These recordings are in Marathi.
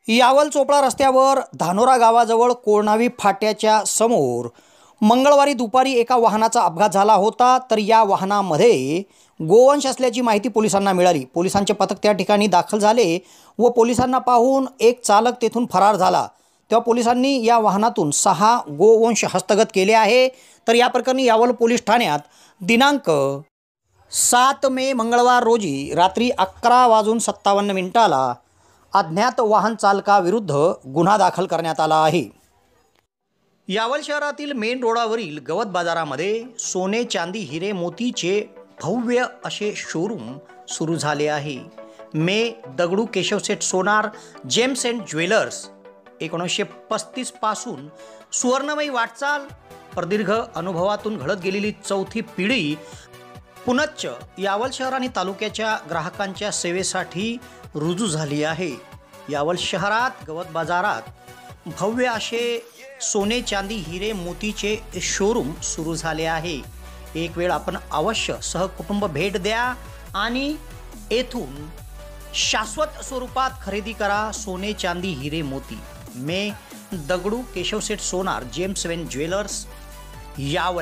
यावल चोपडा रस्त्यावर धानोरा गावाजवळ कोळणावी फाट्याच्या समोर मंगळवारी दुपारी एका वाहनाचा अपघात झाला होता। तर या वाहनामध्ये गोवंश असल्याची माहिती पोलिसांना मिळाली। पोलिसांचे पथक त्या ठिकाणी दाखल झाले व पोलिसांना पाहून एक चालक तेथून फरार झाला। तेव्हा पोलिसांनी या वाहनातून 6 गोवंश हस्तगत केले आहे। तर या प्रकरणी यावल पोलीस ठाण्यात दिनांक 7 मे मंगळवार रोजी रात्री 11:57 अज्ञात वाहन चालकाविरुद्ध गुन्हा दाखल करण्यात आला आहे। यावल शहरातील मेन रोडावरील गवत बाजारामध्ये सोने चांदी हिरे मोतीचे भव्य असे शोरूम सुरू झाले आहे। मे Dagdu Keshavseth Sonar gems and jewellers 1935 पासून सुवर्णमयी वाटचाल, प्रदीर्घ अनुभवातून घडत गेलेली चौथी पिढी पुनच्च यावल शहर आणि तालुक्याच्या ग्राहकांच्या सेवेसाठी रुजू झाली आहे। यावल शहरात गवत बाजारात भव्य असे सोने चांदी हिरे मोतीचे शोरूम सुरू झाले आहे। एक वेळ आपण अवश्य सहकुटुंब भेट द्या आणि येथून शाश्वत स्वरूपात खरेदी करा सोने चांदी हिरे मोती। मे Dagdu Keshavseth Sonar gems and jewellers Yawal.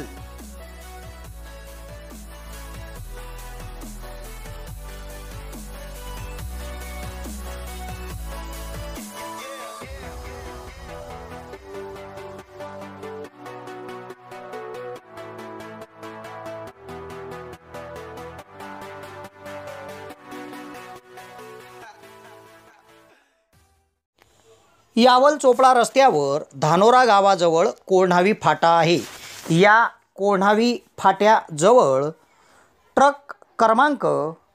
Yawal Chopda रस्त्यावर धानोरा गावाजवळ कोळणावी फाटा आहे। या कोळणावी फाट्याजवळ ट्रक क्रमांक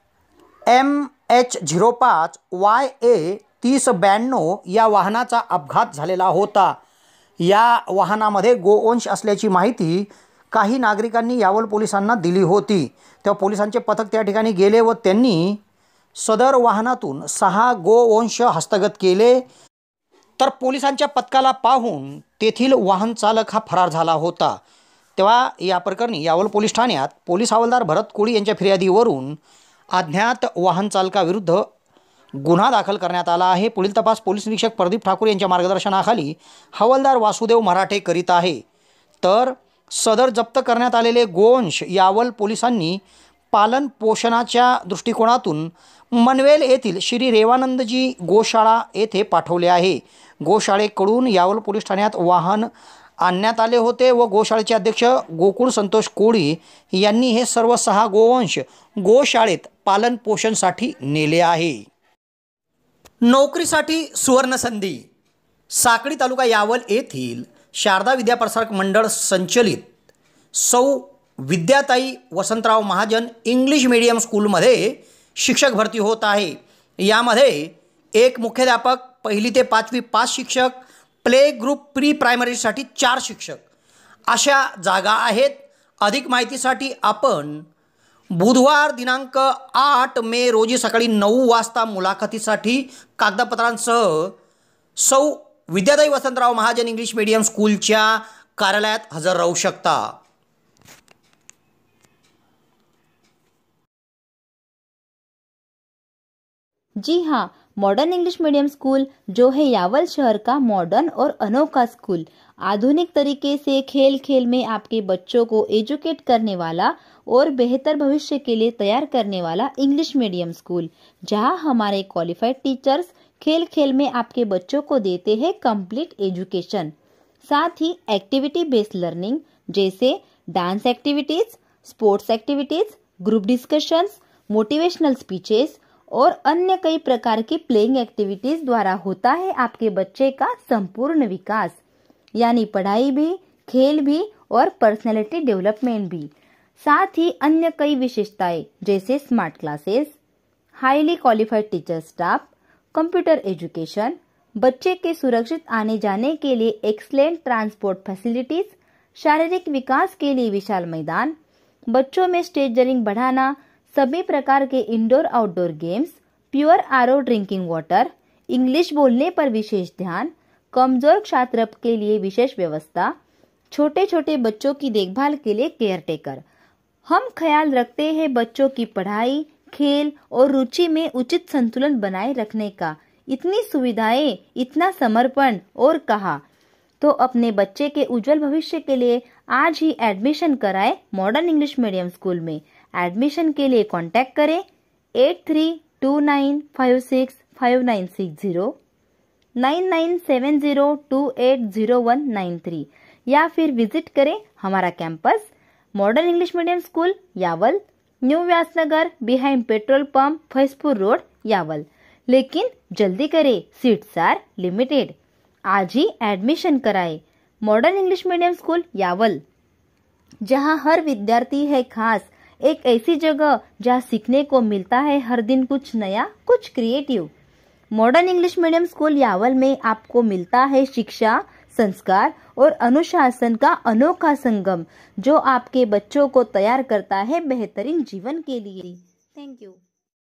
MH05YA 3092 या वाहनाचा अपघात झालेला होता। या वाहनामध्ये गोवंश असल्याची माहिती काही नागरिकांनी यावल पोलिसांना दिली होती। तेव्हा पोलिसांचे पथक त्या ठिकाणी गेले व त्यांनी सदर वाहनातून 6 गोवंश हस्तगत केले। तर पोलिसांच्या पथकाला पाहून तेथील वाहन चालक हा फरार झाला होता। तेव्हा या प्रकरणी यावल पोलीस ठाण्यात पोलीस हवालदार भरत कोळी यांच्या फिर्यादीवरून अज्ञात वाहन चालकाविरुद्ध गुन्हा दाखल करण्यात आला आहे। पुढील तपास पोलीस निरीक्षक प्रदीप ठाकूर यांच्या मार्गदर्शनाखाली हवालदार वासुदेव मराठे करीत आहे। तर सदर जप्त करण्यात आलेले गोवंश यावल पोलिसांनी पालन पोषणाच्या दृष्टिकोनातून मनवेल येथील श्री रेवानंदजी गोशाळा येथे पाठवले आहे। गोशाळेकडून यावल पोलीस ठाण्यात वाहन आणण्यात आले होते व गोशाळेचे अध्यक्ष गोकुळ संतोष कोळी यांनी हे सर्व 6 गोवंश गोशाळेत पालन पोषणासाठी नेले आहे। नोकरीसाठी सुवर्ण संधी। साकळी तालुका यावल येथील शारदा विद्याप्रसारक मंडळ संचलित सौ विद्याताई वसंतराव महाजन इंग्लिश मीडियम स्कूलमध्ये शिक्षक भरती होत आहे। यामध्ये एक मुख्याध्यापक, 1ली ते 5वी 5 शिक्षक, प्ले ग्रुप प्री प्रायमरीसाठी 4 शिक्षक अशा जागा आहेत। अधिक माहितीसाठी आपण बुधवार दिनांक 8 मे रोजी सकाळी 9 वाजता मुलाखतीसाठी कागदपत्रांसह सौ विद्याताई वसंतराव महाजन इंग्लिश मीडियम स्कूलच्या कार्यालयात हजर राहू शकता। जी हाँ, मॉडर्न इंग्लिश मीडियम स्कूल जो है यावल शहर का मॉडर्न और अनोखा स्कूल, आधुनिक तरीके से खेल खेल में आपके बच्चों को एजुकेट करने वाला और बेहतर भविष्य के लिए तैयार करने वाला इंग्लिश मीडियम स्कूल, जहां हमारे क्वालिफाइड टीचर्स खेल खेल में आपके बच्चों को देते हैं कंप्लीट एजुकेशन। साथ ही एक्टिविटी बेस्ड लर्निंग जैसे dance activities, sports activities, group discussions, motivational speeches और अन्य कई प्रकार की प्लेइंग एक्टिविटीज द्वारा होता है आपके बच्चे का संपूर्ण विकास, यानी पढ़ाई भी, खेल भी और पर्सनैलिटी डेवलपमेंट भी। साथ ही अन्य कई विशेषताएं जैसे smart classes, highly qualified teacher staff, computer education, बच्चे के सुरक्षित आने जाने के लिए एक्सलेंट ट्रांसपोर्ट फैसिलिटीज, शारीरिक विकास के लिए विशाल मैदान, बच्चों में स्टेज डरिंग बढ़ाना, सभी प्रकार के indoor outdoor games, pure RO drinking water, English बोलने पर विशेष ध्यान, कमजोर छात्र के लिए विशेष व्यवस्था, छोटे छोटे बच्चों की देखभाल के लिए केयर टेकर। हम ख्याल रखते हैं बच्चों की पढ़ाई, खेल और रुचि में उचित संतुलन बनाए रखने का। इतनी सुविधाएं, इतना समर्पण, और कहा तो अपने बच्चे के उज्जवल भविष्य के लिए आज ही एडमिशन कराएं मॉडर्न इंग्लिश मीडियम स्कूल में। एडमिशन के लिए कांटेक्ट करें 8329565960, 9970280193 या फिर विजिट करें हमारा campus modern English medium school Yawal, new Vyasnagar behind petrol pump, Faizpur road, Yawal. लेकिन जल्दी करें, सीट्स आर लिमिटेड। आज ही एडमिशन कराएं modern English medium school Yawal, जहां हर विद्यार्थी है खास, एक ऐसी जगह जहां सीखने को मिलता है हर दिन कुछ नया, कुछ creative. Modern English medium school Yawal में आपको मिलता है शिक्षा, संस्कार और अनुशासन का अनोखा संगम, जो आपके बच्चों को तैयार करता है बेहतरीन जीवन के लिए। Thank you.